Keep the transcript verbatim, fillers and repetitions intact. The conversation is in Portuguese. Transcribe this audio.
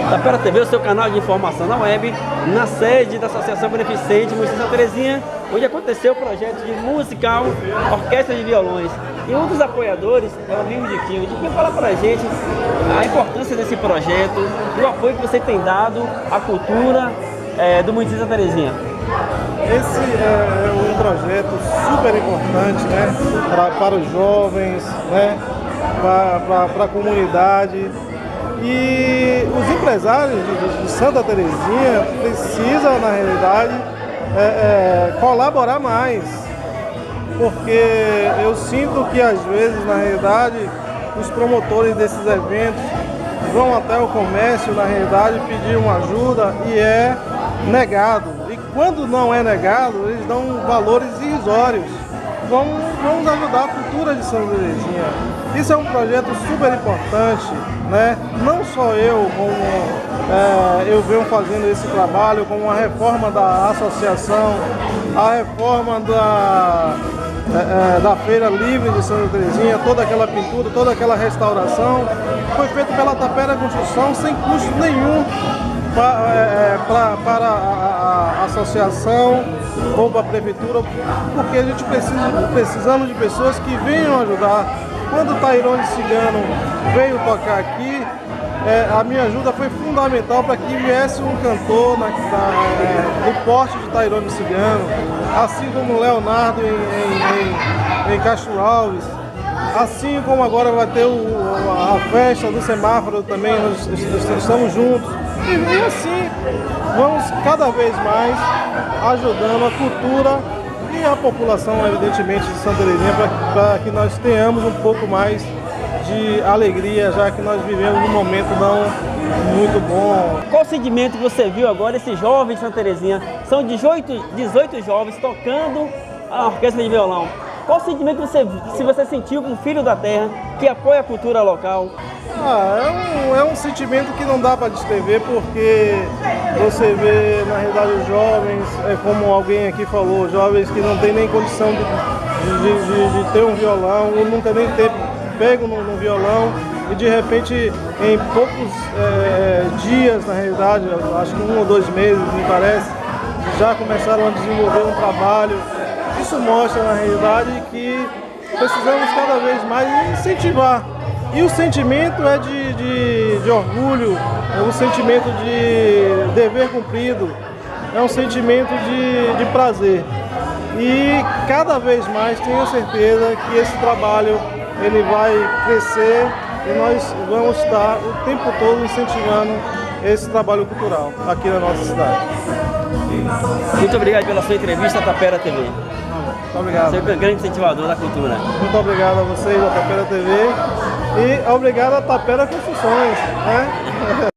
Tapera T V, o seu canal de informação na web, na sede da Associação Beneficente Município de Santa Terezinha, onde aconteceu o projeto de musical Orquestra de Violões. E um dos apoiadores é o amigo de Quinho. De Quinho, fala pra gente a importância desse projeto e o apoio que você tem dado à cultura é, do município de Santa Terezinha. Esse é um projeto super importante, né, pra, para os jovens, né, para a comunidade. E os empresários de, de Santa Terezinha precisam, na realidade, é, é, colaborar mais, porque eu sinto que, às vezes, na realidade, os promotores desses eventos vão até o comércio, na realidade, pedir uma ajuda e é negado. E quando não é negado, eles dão valores irrisórios. Vamos, vamos ajudar a cultura de Santa Terezinha. Isso é um projeto super importante, né? Não só eu, como é, eu venho fazendo esse trabalho, como a reforma da associação, a reforma da, é, da Feira Livre de Santa Terezinha, toda aquela pintura, toda aquela restauração, foi feito pela Tapera Construção sem custo nenhum para, é, para, para a, a associação ou para a prefeitura, porque a gente precisa, precisamos de pessoas que venham ajudar. Quando o Tairone Cigano veio tocar aqui, é, a minha ajuda foi fundamental para que viesse um cantor na, na, é, do porte de Tairone Cigano, assim como o Leonardo em, em, em, em Castro Alves, assim como agora vai ter o, a festa do semáforo também, nós estamos juntos. E, e assim, vamos cada vez mais ajudando a cultura e a população, evidentemente, de Santa Terezinha, para que nós tenhamos um pouco mais de alegria, já que nós vivemos um momento não muito bom. Qual o sentimento que você viu agora, esses jovens de Santa Terezinha? São dezoito, dezoito jovens tocando a orquestra de violão. Qual o sentimento que você, se você sentiu como filho da terra, que apoia a cultura local? Ah, é, um, é um sentimento que não dá para descrever, porque você vê, na realidade, os jovens, é como alguém aqui falou, jovens que não têm nem condição de, de, de, de ter um violão, ou nunca nem ter pego no, no violão, e de repente, em poucos é, dias, na realidade, acho que um ou dois meses, me parece, já começaram a desenvolver um trabalho. Isso mostra, na realidade, que precisamos cada vez mais incentivar. E o sentimento é de, de, de orgulho, é um sentimento de dever cumprido, é um sentimento de, de prazer. E cada vez mais tenho certeza que esse trabalho ele vai crescer e nós vamos estar o tempo todo incentivando esse trabalho cultural aqui na nossa cidade. Muito obrigado pela sua entrevista à Tapera T V. Muito obrigado. Você é um grande incentivador da cultura. Muito obrigado a vocês da Tapera T V e obrigado a Tapera Construções, né?